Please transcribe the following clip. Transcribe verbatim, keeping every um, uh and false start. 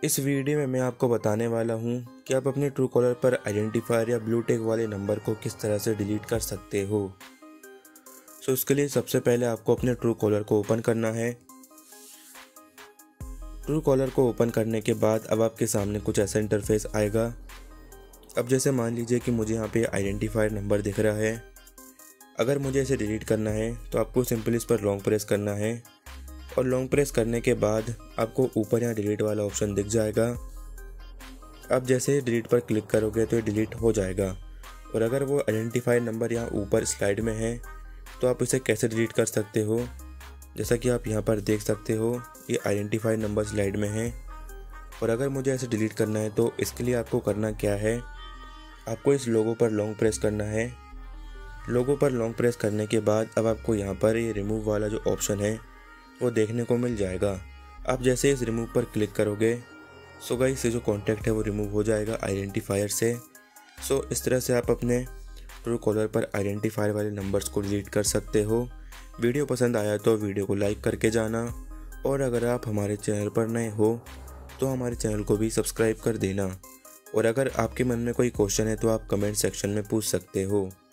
इस वीडियो में मैं आपको बताने वाला हूं कि आप अपने ट्रू कॉलर पर आइडेंटिफायर या ब्लू टिक वाले नंबर को किस तरह से डिलीट कर सकते हो। सो इसके लिए सबसे पहले आपको अपने ट्रू कॉलर को ओपन करना है। ट्रू कॉलर को ओपन करने के बाद अब आपके सामने कुछ ऐसा इंटरफेस आएगा। अब जैसे मान लीजिए कि मुझे यहाँ पे आइडेंटिफायर नंबर दिख रहा है। अगर मुझे इसे डिलीट करना है तो आपको सिंपली इस पर लॉन्ग प्रेस करना है और लॉन्ग प्रेस करने के बाद आपको ऊपर यहाँ डिलीट वाला ऑप्शन दिख जाएगा। अब जैसे डिलीट पर क्लिक करोगे तो ये डिलीट हो जाएगा। और अगर वो आइडेंटिफायर नंबर यहाँ ऊपर स्लाइड में है तो आप इसे कैसे डिलीट कर सकते हो। जैसा कि आप यहाँ पर देख सकते हो ये आइडेंटिफायर नंबर स्लाइड में है। और अगर मुझे ऐसे डिलीट करना है तो इसके लिए आपको करना क्या है, आपको इस लोगो पर लॉन्ग प्रेस करना है। लोगो पर लॉन्ग प्रेस करने के बाद अब आपको यहाँ पर ये रिमूव वाला जो ऑप्शन है वो देखने को मिल जाएगा। आप जैसे इस रिमूव पर क्लिक करोगे सो गाइस से जो कॉन्टैक्ट है वो रिमूव हो जाएगा आइडेंटिफायर से। सो इस तरह से आप अपने ट्रू कॉलर पर आइडेंटिफायर वाले नंबर्स को डिलीट कर सकते हो। वीडियो पसंद आया तो वीडियो को लाइक करके जाना, और अगर आप हमारे चैनल पर नए हो तो हमारे चैनल को भी सब्सक्राइब कर देना। और अगर आपके मन में कोई क्वेश्चन है तो आप कमेंट सेक्शन में पूछ सकते हो।